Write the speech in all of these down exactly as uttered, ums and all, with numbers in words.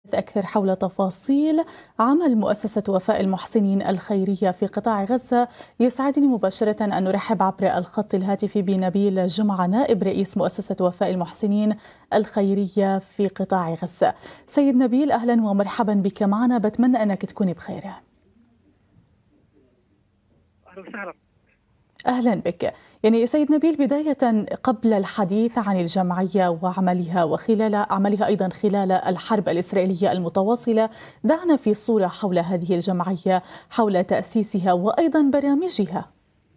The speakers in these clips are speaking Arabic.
أكثر حول تفاصيل عمل مؤسسة وفاء المحسنين الخيرية في قطاع غزة. يسعدني مباشرة أن نرحب عبر الخط الهاتفي بنبيل جمعة، نائب رئيس مؤسسة وفاء المحسنين الخيرية في قطاع غزة. سيد نبيل، أهلا ومرحبا بك معنا، بتمنى أنك تكوني بخير. أهلا وسهلا. أهلا بك. يعني سيد نبيل، بداية قبل الحديث عن الجمعية وعملها وخلال عملها أيضا خلال الحرب الإسرائيلية المتواصلة، دعنا في صورة حول هذه الجمعية، حول تأسيسها وأيضا برامجها.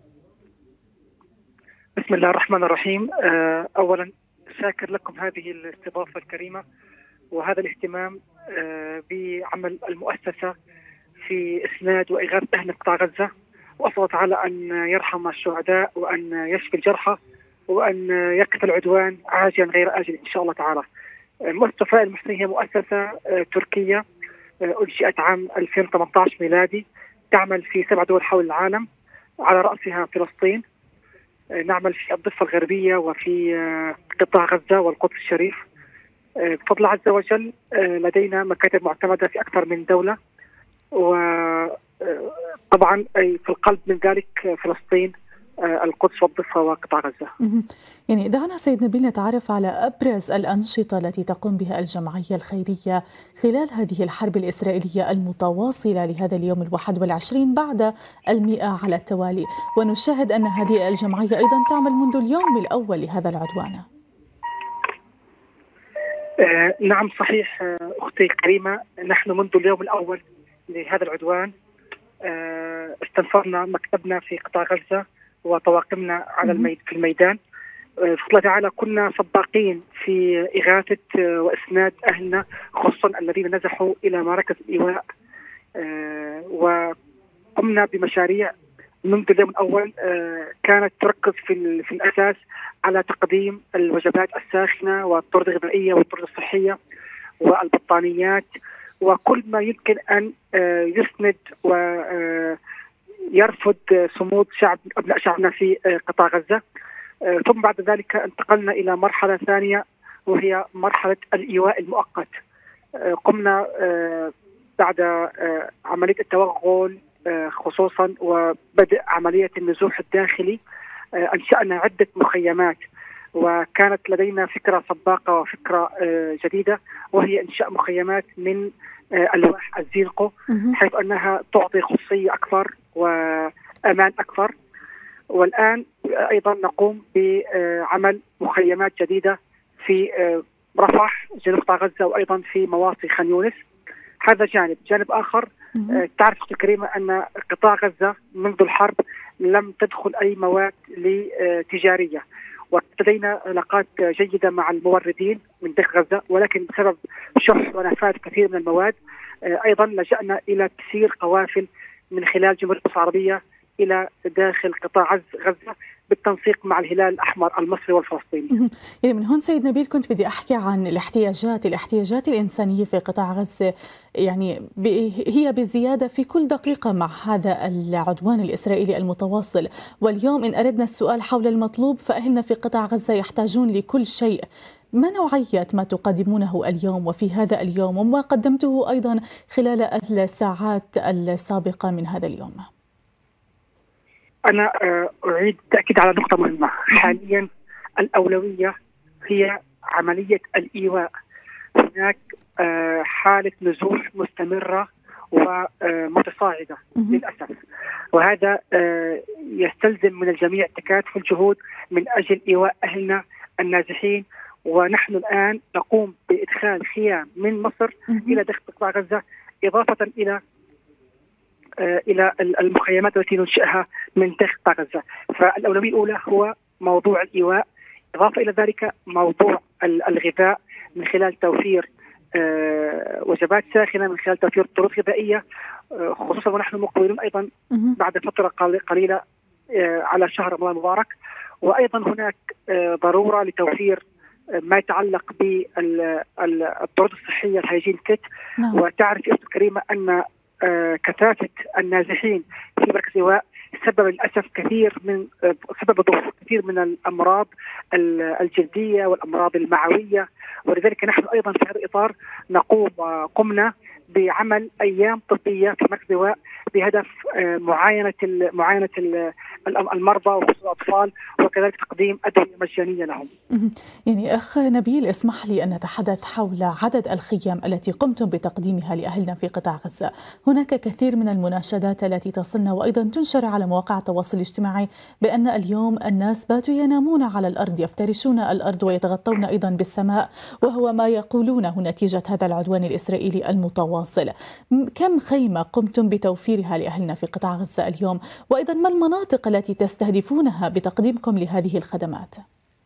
بسم الله الرحمن الرحيم. أولا شاكر لكم هذه الاستضافة الكريمة وهذا الاهتمام بعمل المؤسسة في إسناد وإغاثة أهل قطاع غزة، وأسأل الله تعالى أن يرحم الشهداء وأن يشفي الجرحى وأن يقف العدوان عاجلا غير آجل إن شاء الله تعالى. مؤسسة وفاء المحسنين هي مؤسسة تركية أنشئت عام ألفين وثمانية عشر ميلادي، تعمل في سبع دول حول العالم على رأسها فلسطين. نعمل في الضفة الغربية وفي قطاع غزة والقدس الشريف. بفضل الله عز وجل لدينا مكاتب معتمدة في أكثر من دولة، وطبعا في القلب من ذلك فلسطين، القدس والضفة وقطاع غزة. يعني دعنا سيد نبيل نتعرف على أبرز الأنشطة التي تقوم بها الجمعية الخيرية خلال هذه الحرب الإسرائيلية المتواصلة لهذا اليوم الواحد والعشرين بعد المئة على التوالي، ونشاهد أن هذه الجمعية أيضا تعمل منذ اليوم الأول لهذا العدوان. آه نعم صحيح أختي الكريمة، نحن منذ اليوم الأول لهذا العدوان آه استنفرنا مكتبنا في قطاع غزة وطواقمنا على الميد في الميدان. بفضل الله تعالى كنا سباقين في إغاثة وإسناد أهلنا، خصوصا الذين نزحوا إلى مراكز الإيواء، وقمنا بمشاريع منذ اليوم الأول كانت تركز في في الأساس على تقديم الوجبات الساخنة والطرد الغذائية والطرد الصحية والبطانيات وكل ما يمكن أن يسند و يرفض صمود شعب أبناء شعبنا في قطاع غزة. ثم بعد ذلك انتقلنا إلى مرحلة ثانية وهي مرحلة الإيواء المؤقت. قمنا بعد عملية التوغل خصوصا وبدء عملية النزوح الداخلي، أنشأنا عدة مخيمات، وكانت لدينا فكرة سباقة وفكرة جديدة وهي إنشاء مخيمات من ألواح الزينقو، حيث أنها تعطي خصوصية أكثر وأمان أكثر. والآن أيضا نقوم بعمل مخيمات جديدة في رفح جنوب قطاع غزة وأيضا في مواصي خان يونس. هذا جانب. جانب آخر، تعرف أختي الكريمة أن قطاع غزة منذ الحرب لم تدخل أي مواد تجارية، ولدينا علاقات جيدة مع الموردين من داخل غزة، ولكن بسبب شح ونفاذ كثير من المواد أيضا لجأنا إلى تسيير قوافل من خلال جمهورية مصر العربية إلى داخل قطاع غزة بالتنسيق مع الهلال الأحمر المصري والفلسطيني. يعني من هون سيد نبيل كنت بدي أحكي عن الاحتياجات الاحتياجات الإنسانية في قطاع غزة، يعني هي بزيادة في كل دقيقة مع هذا العدوان الإسرائيلي المتواصل. واليوم إن أردنا السؤال حول المطلوب، فأهلنا في قطاع غزة يحتاجون لكل شيء. ما نوعية ما تقدمونه اليوم وفي هذا اليوم وما قدمته أيضا خلال الساعات السابقة من هذا اليوم؟ أنا أعيد التأكيد على نقطة مهمة. حاليا الأولوية هي عملية الإيواء. هناك حالة نزوح مستمرة ومتصاعدة للأسف، وهذا يستلزم من الجميع تكاتف الجهود من أجل إيواء أهلنا النازحين. ونحن الآن نقوم بإدخال خيام من مصر إلى داخل قطاع غزة، إضافة إلى إلى المخيمات التي ننشئها من داخل قطاع غزة. فالأولوية الأولى هو موضوع الإيواء، إضافة إلى ذلك موضوع الغذاء من خلال توفير وجبات ساخنة، من خلال توفير طرق غذائية، خصوصا ونحن مقبلون أيضا بعد فترة قليلة على شهر رمضان المبارك. وأيضا هناك ضرورة لتوفير ما يتعلق بالطرق الصحية الهيجين كيت. وتعرف يا أختي الكريمة أن كثافة النازحين في مركز إيواء سبب للاسف كثير من سبب ظهور كثير من الامراض الجلديه والامراض المعويه. ولذلك نحن ايضا في هذا الاطار نقوم وقمنا بعمل ايام طبيه في مركز لواء بهدف معاينه معاينه المرضى وخصوصا الاطفال، وكذلك تقديم ادويه مجانيه لهم. يعني اخ نبيل، اسمح لي ان نتحدث حول عدد الخيام التي قمتم بتقديمها لاهلنا في قطاع غزه. هناك كثير من المناشدات التي تصلنا وايضا تنشر على مواقع التواصل الاجتماعي بان اليوم الناس باتوا ينامون على الارض، يفترشون الارض ويتغطون ايضا بالسماء، وهو ما يقولونه نتيجه هذا العدوان الاسرائيلي المتواصل. كم خيمه قمتم بتوفيرها لاهلنا في قطاع غزه اليوم؟ وايضا ما المناطق التي تستهدفونها بتقديمكم لهذه الخدمات؟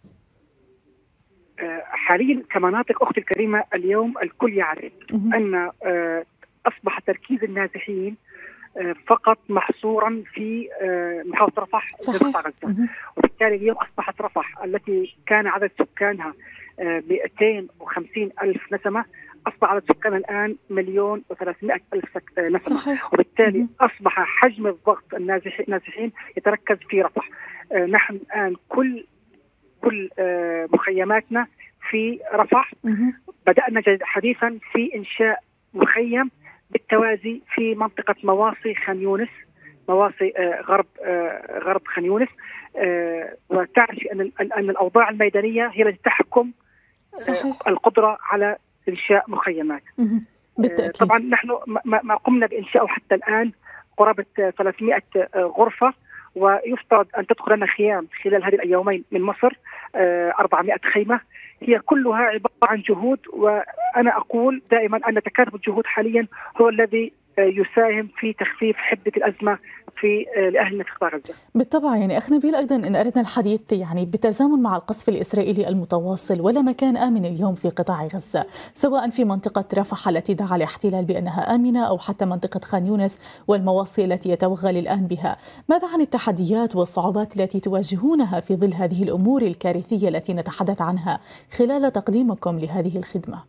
حاليا كمناطق اختي الكريمه اليوم الكل يعرف ان اصبح تركيز النازحين فقط محصورا في محافظه رفح في قطاع غزه، وبالتالي اليوم اصبحت رفح التي كان عدد سكانها مئتين وخمسين ألف نسمه اصبح عدد سكانها الان مليون وثلاثمائة ألف نسمه. صحيح. وبالتالي م- اصبح حجم الضغط النازحين يتركز في رفح. نحن الان كل كل مخيماتنا في رفح. م- بدأنا حديثا في إنشاء مخيم بالتوازي في منطقة مواصي خان يونس، مواصي غرب غرب خان يونس. وتعرف أن أن الأوضاع الميدانية هي التي تحكم صحيح. القدرة على إنشاء مخيمات. بالتأكيد. طبعا نحن ما قمنا بإنشائه حتى الآن قرابة ثلاثمائة غرفة، ويفترض أن تدخل لنا خيام خلال هذه اليومين من مصر أربعمائة خيمة. هي كلها عبارة عن جهود، وأنا أقول دائما أن تكاتف الجهود حاليا هو الذي يساهم في تخفيف حدة الأزمة في لأهلنا في قطاع غزة. بالطبع. يعني أخ نبيل، أيضا إن أردنا الحديث يعني بالتزامن مع القصف الإسرائيلي المتواصل، ولا مكان آمن اليوم في قطاع غزة، سواء في منطقة رفح التي دعا الاحتلال بأنها آمنة أو حتى منطقة خان يونس والمواصي التي يتوغل الآن بها. ماذا عن التحديات والصعوبات التي تواجهونها في ظل هذه الأمور الكارثية التي نتحدث عنها خلال تقديمكم لهذه الخدمة؟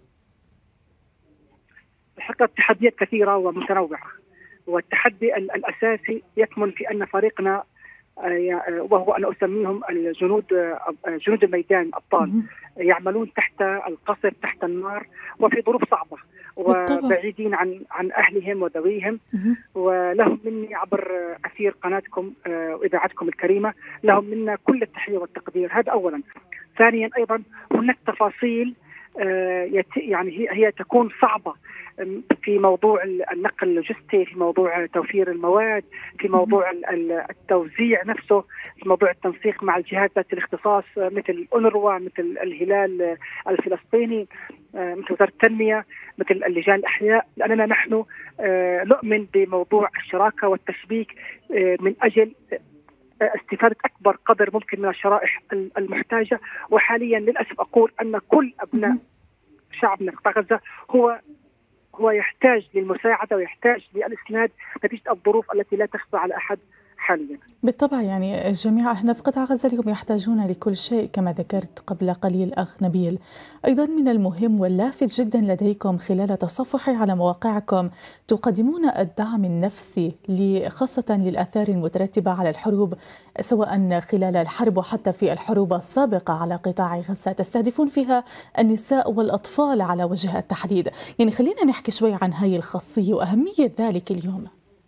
الحقيقة التحديات كثيرة ومتنوعة، والتحدي الأساسي يكمن في أن فريقنا وهو أنا أسميهم الجنود جنود الميدان أبطال يعملون تحت القصف تحت النار وفي ظروف صعبة وبعيدين عن عن أهلهم وذويهم. ولهم مني عبر أثير قناتكم وإذاعتكم الكريمة لهم منا كل التحية والتقدير. هذا أولا. ثانيا أيضا هناك تفاصيل يعني هي هي تكون صعبة في موضوع النقل اللوجستي، في موضوع توفير المواد، في موضوع التوزيع نفسه، في موضوع التنسيق مع الجهات ذات الاختصاص مثل أونروا، مثل الهلال الفلسطيني، مثل وزارة التنمية، مثل اللجان الأحياء، لأننا نحن نؤمن بموضوع الشراكة والتشبيك من أجل استفادة أكبر قدر ممكن من الشرائح المحتاجة. وحاليا للأسف أقول أن كل أبناء شعبنا في قطاع غزة هو هو يحتاج للمساعدة ويحتاج للإسناد نتيجة الظروف التي لا تخفى على أحد حاليا. بالطبع. يعني جميع أهلنا في قطاع غزة اليوم يحتاجون لكل شيء كما ذكرت قبل قليل أخ نبيل. أيضا من المهم واللافت جدا لديكم خلال تصفحي على مواقعكم تقدمون الدعم النفسي خاصة للآثار المترتبة على الحروب، سواء خلال الحرب وحتى في الحروب السابقة على قطاع غزة، تستهدفون فيها النساء والأطفال على وجه التحديد. يعني خلينا نحكي شوي عن هاي الخاصية وأهمية ذلك اليوم.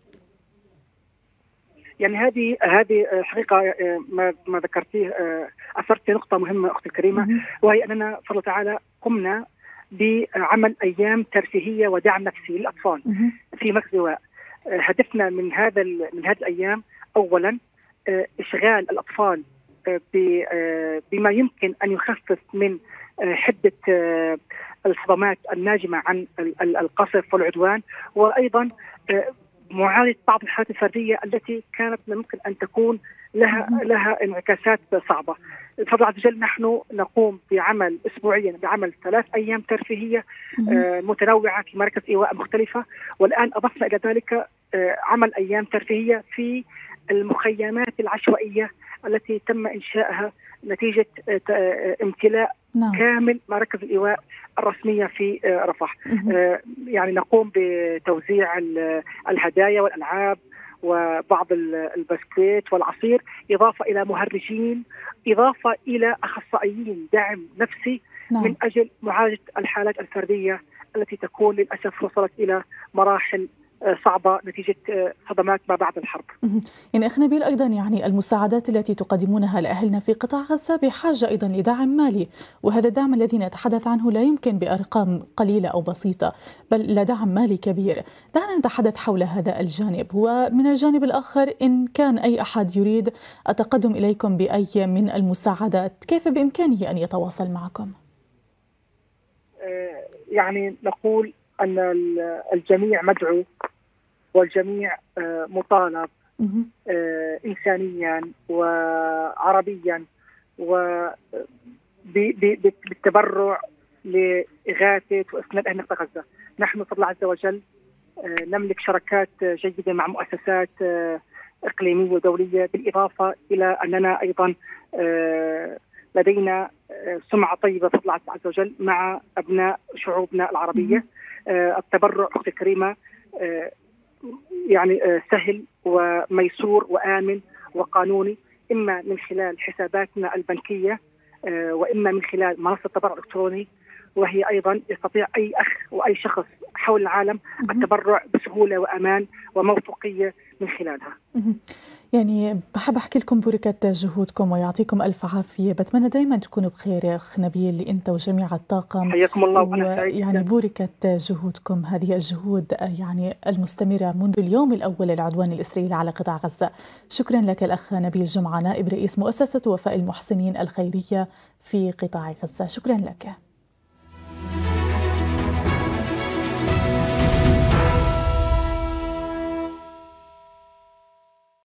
يعني هذه هذه حقيقة ما ما ذكرتيه أثرت نقطة مهمة أختي الكريمة، وهي أننا بفضل تعالى قمنا بعمل أيام ترفيهية ودعم نفسي للأطفال في مركز لواء. هدفنا من هذا من هذه الأيام أولا إشغال الأطفال بما يمكن أن يخفف من حدة الصدمات الناجمة عن القصف والعدوان، وأيضا معالجة بعض الحالات الفردية التي كانت ممكن أن تكون لها لها انعكاسات صعبة. بفضل عز وجل نحن نقوم بعمل أسبوعيا بعمل ثلاث أيام ترفيهية متنوعة في مراكز إيواء مختلفة، والآن أضفنا إلى ذلك عمل أيام ترفيهية في المخيمات العشوائية التي تم إنشائها نتيجة امتلاء نعم. كامل مراكز الإيواء الرسمية في رفح. يعني نقوم بتوزيع الهدايا والألعاب وبعض البسكويت والعصير، إضافة إلى مهرجين، إضافة إلى أخصائيين دعم نفسي نعم. من أجل معالجة الحالات الفردية التي تكون للأسف وصلت إلى مراحل صعبة نتيجة صدمات ما بعد الحرب. يعني أخ نبيل، أيضا يعني المساعدات التي تقدمونها لأهلنا في قطاع غزة بحاجة أيضا لدعم مالي، وهذا الدعم الذي نتحدث عنه لا يمكن بأرقام قليلة أو بسيطة، بل لدعم مالي كبير. دعنا نتحدث حول هذا الجانب، ومن الجانب الآخر إن كان أي أحد يريد التقدم إليكم بأي من المساعدات كيف بإمكانه أن يتواصل معكم؟ يعني نقول أن الجميع مدعو والجميع مطالب إنسانيا وعربيا وبالتبرع لإغاثة وإسناد أهل قطاع غزة. نحن بفضل الله عز وجل نملك شراكات جيدة مع مؤسسات إقليمية ودولية، بالإضافة إلى أننا أيضا لدينا سمعة طيبة بفضل الله عز وجل مع أبناء شعوبنا العربية. التبرع أختي الكريمة يعني سهل وميسور وآمن وقانوني، إما من خلال حساباتنا البنكية وإما من خلال منصة التبرع الإلكتروني، وهي أيضا يستطيع أي أخ وأي شخص حول العالم التبرع بسهولة وأمان وموثوقية من خلالها. يعني بحب أحكي لكم بركة جهودكم ويعطيكم ألف عافية. بتمنى دائما تكونوا بخير يا أخ نبيل، أنت وجميع الطاقم. حياكم الله وأنا سعيد. يعني بركة جهودكم، هذه الجهود يعني المستمرة منذ اليوم الأول للعدوان الإسرائيلي على قطاع غزة. شكرا لك الأخ نبيل جمعة، نائب رئيس مؤسسة وفاء المحسنين الخيرية في قطاع غزة. شكرا لك.